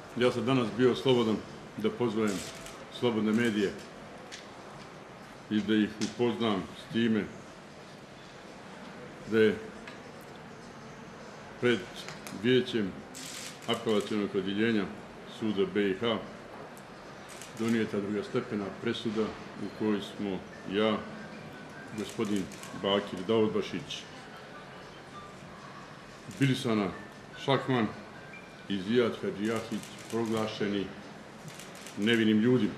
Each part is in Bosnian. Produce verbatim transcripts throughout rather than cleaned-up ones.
Ja sam danas bio slobodan da pozovem slobodne medije i da ih upoznam s time da je pred vijećem apelacionog odjeljenja suda B i H donijeta drugostepena presuda u kojoj smo ja, gospodin Bakir Davudbašić, Bilisana Šakman i Zijad Hadžijahić proglašeni nevinim ljudima.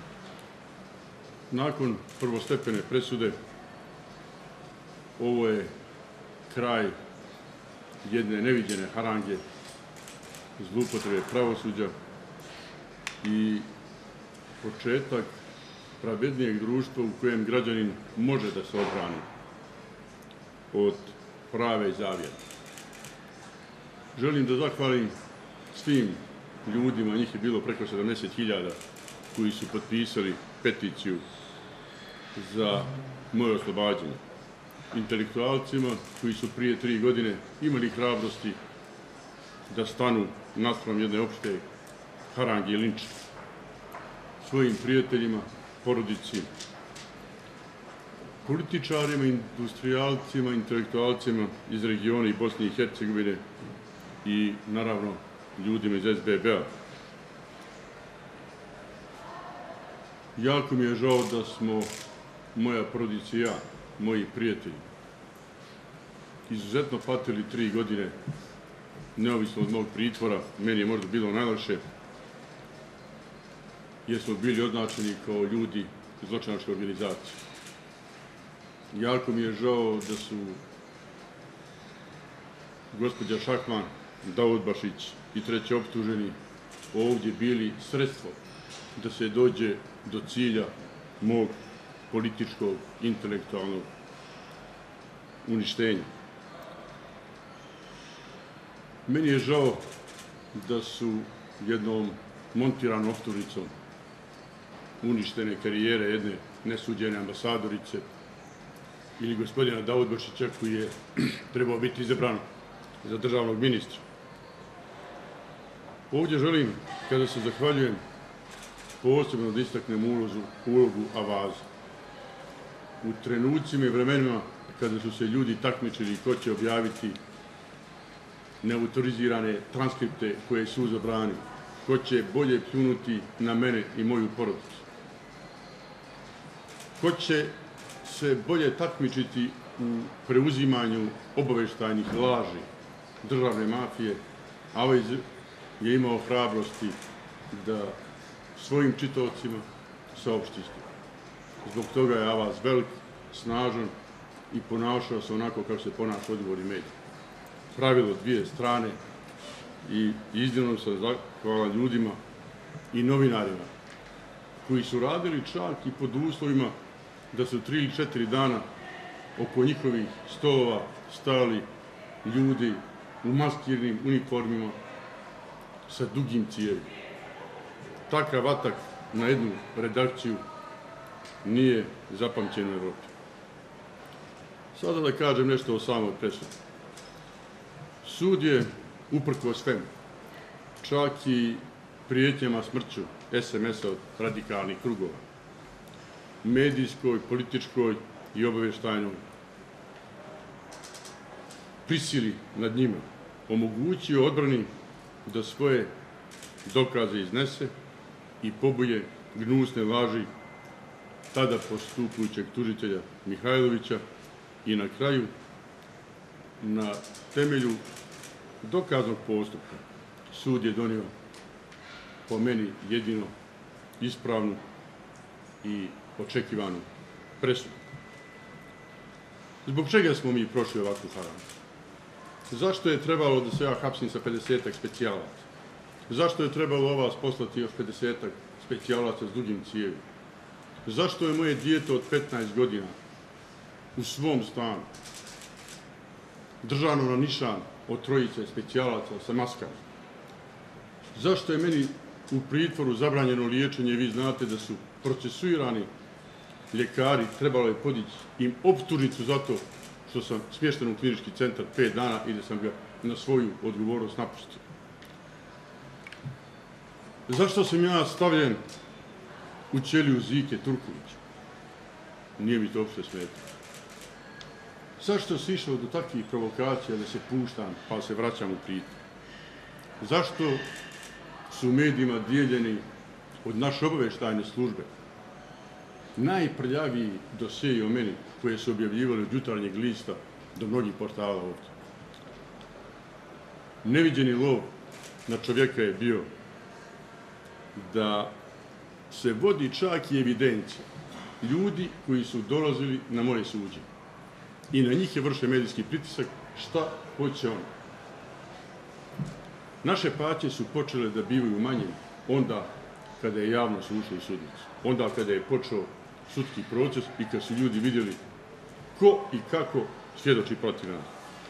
Nakon prvostepene presude ovo je kraj jedne neviđene harange zloupotrebe pravosuđa i početak pravednijeg društva u kojem građanin može da se odbrani od prave zavjere. Želim da zahvalim svim ljudima, njih je bilo preko sedamdeset hiljada, koji su potpisali peticiju za moje oslobađanje. Intelektualcima koji su prije tri godine imali hrabrosti da stanu naspram jedne opšte harange i linča. Svojim prijateljima, porodici, političarima, industrijalcima, intelektualcima iz regiona i Bosne i Hercegovine i, naravno, ljudima iz S B B-a. Jako mi je žao da smo, moja porodica i ja, moji prijatelji, izuzetno patili tri godine, neovisno od mog pritvora. Meni je možda bilo najlakše, jer smo bili označeni kao ljudi zločinačke organizacije. Jako mi je žao da su gospođa Šakman, Davudbašić i treći optuženi ovdje bili sredstvo da se dođe do cilja mog političkog, intelektualnog uništenja. Meni je žao da su jednom montiranom optužnicom uništene karijere jedne nesuđene ambasadorice ili gospodina Davudbašića, koji je trebao biti izabran za državnog ministra. Ovdje želim, kada se zahvaljujem, posebno da istaknem ulogu Avaza. U trenucima i vremenima kada su se ljudi takmičili ko će objaviti neautorizirane transkripte koje je sud zabranio, ko će bolje pljunuti na mene i moju porodicu, ko će se bolje takmičiti u preuzimanju obaveštajnih laži državne mafije, a ovaj je imao hrabrosti da svojim čitaocima saopšti istinu. Zbog toga je Avaz velik, snažan i ponašao se onako kako se ponaša odgovorni medij. Pravilo dvije strane i iznimno sam zahvalan ljudima i novinarima koji su radili čak i pod uslovima da su tri ili četiri dana oko njihovih stolova stali ljudi u maskirnim uniformima sa dugim cijevima. Takav atak na jednu redakciju nije zapamćen u Evropi. Sada da kažem nešto o samoj presudi. Sud je, uprkos svemu, čak i prijetnjama smrću S M S-a od radikalnih krugova, medijskoj, političkoj i obaveštajnoj prisili nad njima, omogućio odbrani da svoje dokaze iznese i pobuje gnusne laži tada postupujućeg tužitelja Mihajlovića i na kraju, na temelju dokaznog postupka, sud je donio po meni jedino ispravnu i očekivanu presudu. Zbog čega smo mi prošli ovakvu harangu? Zašto je trebalo da se ja hapsim sa pedesetak specijalaca? Zašto je trebalo ova poslati još pedesetak specijalaca s dugim cijevima? Zašto je moje dijete od petnaest godina u svom stanu držano na nišan od trojice specijalaca sa maskama? Zašto je meni u pritvoru zabranjeno liječenje? Vi znate da su procesuirani ljekari trebalo je podići im optužnicu zato što sam smješten u klinički centar pet dana i da sam ga na svoju odgovornost napustio. Zašto sam ja stavljen u ćeliju Zike Turkovića? Nije mi to uopšte smetalo. Zašto si išao do takvih provokacija da se puštam pa se vraćam u pritvor? Zašto su u medijima dijeljeni od naše obavještajne službe najprljaviji dosjeji o meni koje su objavljivali od Jutarnjeg lista do mnogih portala ovdje? Neviđeni lov na čovjeka je bio da se vodi čak i evidencija ljudi koji su dolazili na moje suđenje. I na njih je vršen medijski pritisak šta hoće on. Naše patnje su počele da bivaju manje onda kada je javnost ušla u sudnicu. Onda kada je počeo sudski proces i kad su ljudi vidjeli ko i kako svjedoči protiv nas.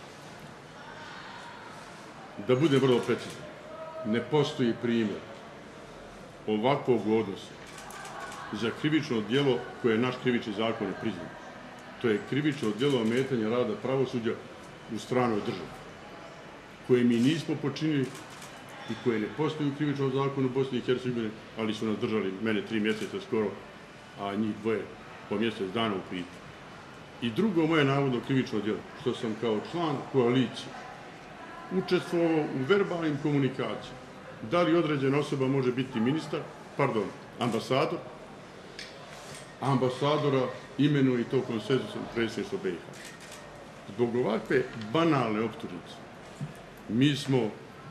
Da budem vrlo precizan, ne postoji primjer ovakvog odnosa za krivično djelo koje je naš krivični zakon priznao. To je krivično djelo ometanja rada pravosuđa u stranoj državi, koje mi nismo počinili i koje ne postoji u krivičnom zakonu Bosne i Hercegovine, ali su nas držali, mene tri mjeseca skoro, a njih dvoje po mjesec dana u pritvoru. I drugo moje navodno krivično djelo, što sam kao član koalicije učestvovao u verbalnim komunikacijama. Da li određena osoba može biti ministar, pardon, ambasador, a ambasadora imenuje i to konsenzusom predsjedništva B i H. Zbog ovakve banalne optužnice mi smo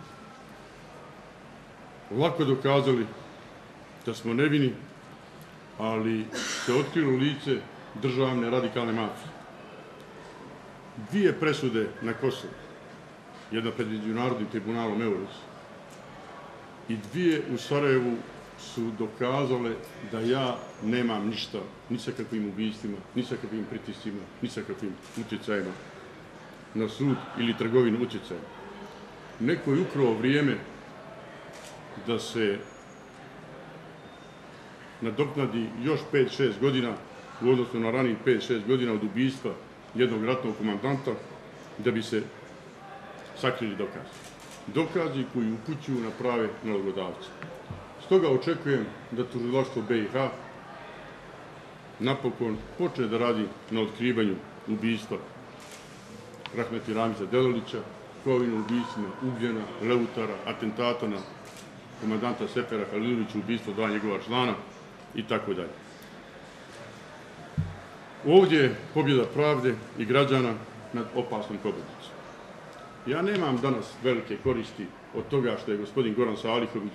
lako dokazali da smo nevini, ali se otkrilo lice državne radikalne mafije. Dvije presude na Kosovu, jedna pred Međunarodnim tribunalom Eurus i dvije u Sarajevu su dokazale da ja nemam ništa, ni sa kakvim ubijstvima, ni sa kakvim pritiscima, ni sa kakvim utjecajima na sud ili trgovinu utjecajima. Neko je ukrao vrijeme da se nadoknadi još pet šest godina u odnosu na ranijih pet šest godina od ubijstva jednog ratnog komandanta da bi se sakrili dokazi. Dokazi koji upućuju na prave nalogodavce. Stoga očekujem da tužilaštvo B i H napokon počne da radi na otkrivanju ubijstva Rahmeti Ramiza Delalića, kao i na ubijstvima Ugljena, Leutara, atentata na komandanta Sefera Halilovića, ubijstvo dva njegova člana i tako dalje. Ovdje je pobjeda pravde i građana nad opasnom pobjednicom. Ja nemam danas velike koristi od toga što je gospodin Goran Salihović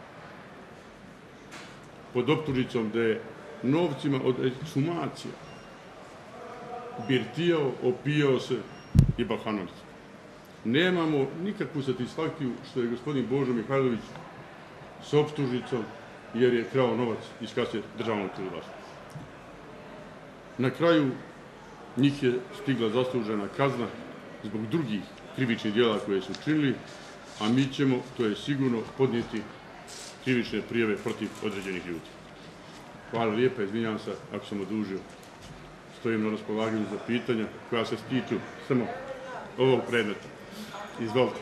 pod optužnicom da je novcima od ekshumacija birtijao, opijao se i bahanovao se. Nemamo nikakvu satisfakciju što je gospodin Božo Mihajlović s optužnicom jer je krao novac iz kase državnog tužilaštva. Na kraju njih je stigla zaslužena kazna zbog drugih krivičnih djela koje su činili, a mi ćemo, to je sigurno, podnijeti krivične prijave protiv određenih ljudi. Hvala lijepa, izvinjavam se ako sam odužio. Stojim na raspolaganju za pitanja koja se stiču samo ovog predmeta. Izvolite.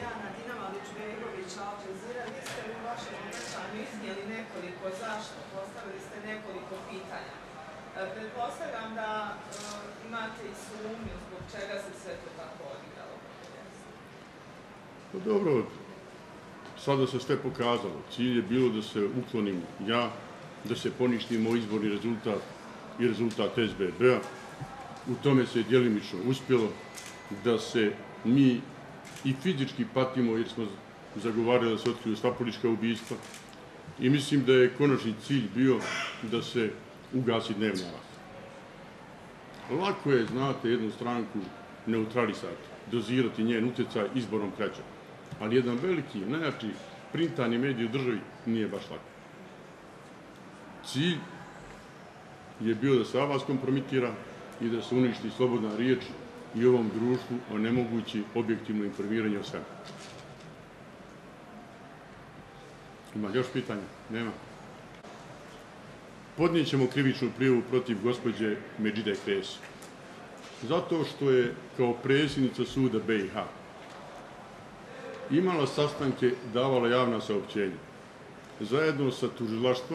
Pretpostavljam da imate i sumnju zbog čega se sve to tako odigralo. Pa dobro, sada se sve pokazalo. Cilj je bilo da se uklonim ja, da se poništi moj izborni rezultat i rezultat S B B-a. U tome se je djelimično uspjelo da se mi i fizički patimo jer smo zagovarali da se otkriju sva politička ubijstva i mislim da je konačni cilj bio da se ugasi dnevna vlast. Lako je, znate, jednu stranku neutralisati, dozirati njen utjecaj izborom krađa. Ali jedan veliki, najjači printani medij u državi nije baš lako. Cilj je bio da se avans kompromitira i da se uništi slobodna riječ i ovom društvu onemogući objektivno informiranje o svemu. Ima još pitanja? Nema. Podnijet ćemo krivičnu prijavu protiv gospođe Medžide Kresić. Zato što je kao predsjednica suda B i H imala sastanke, davala javna saopćenja, zajedno sa tužilaštvom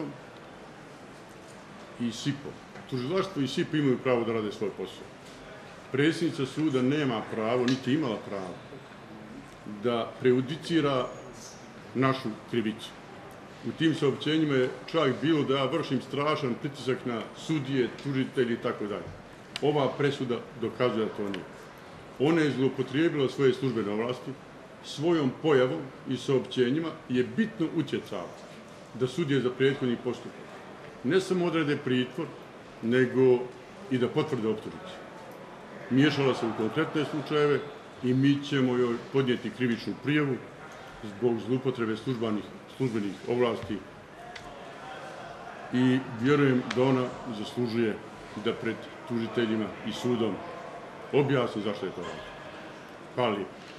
i S I P-om. Tužilaštvo i S I P imaju pravo da rade svoj posao. Predsjednica suda nema pravo, niti imala pravo, da prejudicira našu krivicu. U tim saopćenjima je čak bilo da ja vršim strašan pritisak na sudije, tužitelji i tako dalje. Ova presuda dokazuje da to nije. Ona je zloupotrijebila svoje službene ovlasti, svojom pojavom i saopćenjima je bitno utjecala da sudije za prethodni postupak ne samo odrede pritvor, nego i da potvrde optužnicu. Miješala se u konkretne slučajeve i mi ćemo joj podnijeti krivičnu prijavu zbog zloupotrebe službenih ovlasti i vjerujem da ona zaslužuje da pred tužiteljima i sudom objasni zašto je to radila. Hvala lijepo.